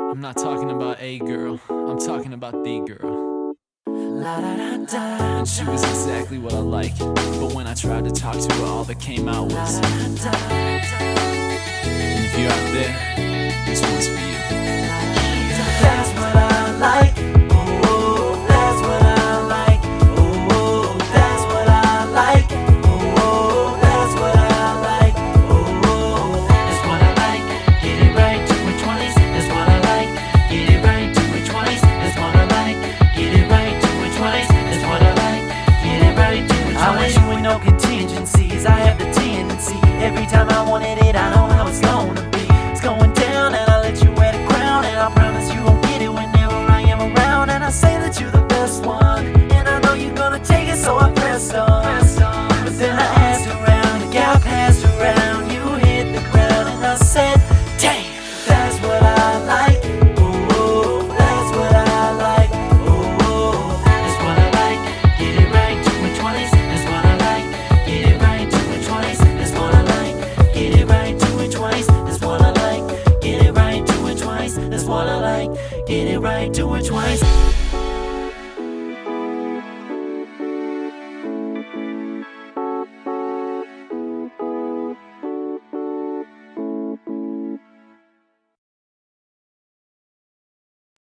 I'm not talking about a girl, I'm talking about the girl. And she was exactly what I like, but when I tried to talk to her, all that came out was. And if you're out there, this one's for you. That's what I like. Oh, that's what I like. Oh, that's what I like. Oh, that's what I like. Oh, that's what I like. Get it right, do it twice. That's what I like. Get it right, do it twice. That's what I like. Get it right, do it twice. That's what I like. Get it right, do it twice. I wish with no contingencies. I have the tendency. Every time I wanted it, I know how it's gonna be. It's going down, and I let you wear the crown, and I promise you won't get it whenever I am around. And I say that you're the best one, and I know you're gonna take it, so I pressed on. But then I asked around, the gal passed around, you hit the ground, and I said, damn, that's what I like. Oh, that's what I like. Oh, that's what I like. Get it right, do it twice. That's what I like. Get it right, do it twice. That's what I like. Get it right, do it twice. That's what I like. Get it right, do it twice. That's what I like. Get it right, do it twice.